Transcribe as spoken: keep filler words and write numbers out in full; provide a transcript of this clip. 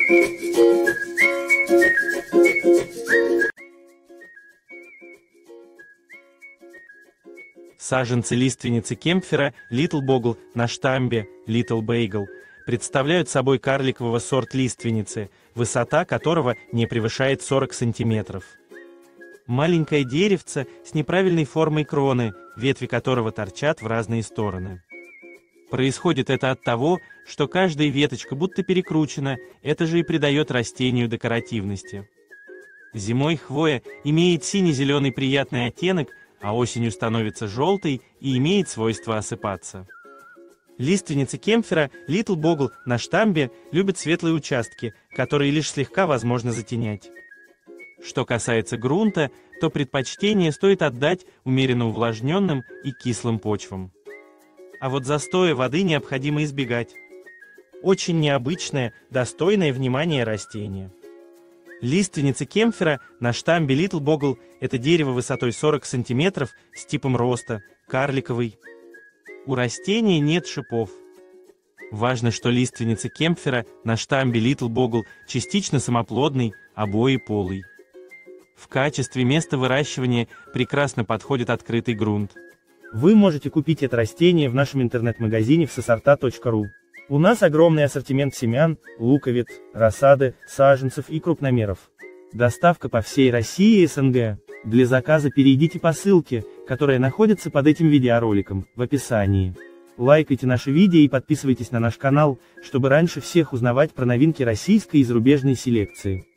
Саженцы лиственницы кемпфера Little Bogle на штамбе Little Bagel представляют собой карликового сорт лиственницы, высота которого не превышает сорок сантиметров. Маленькое деревце с неправильной формой кроны, ветви которого торчат в разные стороны. Происходит это от того, что каждая веточка будто перекручена, это же и придает растению декоративности. Зимой хвоя имеет сине-зеленый приятный оттенок, а осенью становится желтой и имеет свойство осыпаться. Лиственницы кемпфера Little Bogle на штамбе любят светлые участки, которые лишь слегка возможно затенять. Что касается грунта, то предпочтение стоит отдать умеренно увлажненным и кислым почвам. А вот застоя воды необходимо избегать. Очень необычное, достойное внимания растение. Лиственницы кемпфера на штамбе Little Bogle – это дерево высотой сорок сантиметров с типом роста, карликовый. У растения нет шипов. Важно, что лиственницы кемпфера на штамбе Little Bogle частично самоплодный, обоеполый. В качестве места выращивания прекрасно подходит открытый грунт. Вы можете купить это растение в нашем интернет-магазине в сосорта точка ру. У нас огромный ассортимент семян, луковиц, рассады, саженцев и крупномеров. Доставка по всей России и эс эн гэ. Для заказа перейдите по ссылке, которая находится под этим видеороликом, в описании. Лайкайте наши видео и подписывайтесь на наш канал, чтобы раньше всех узнавать про новинки российской и зарубежной селекции.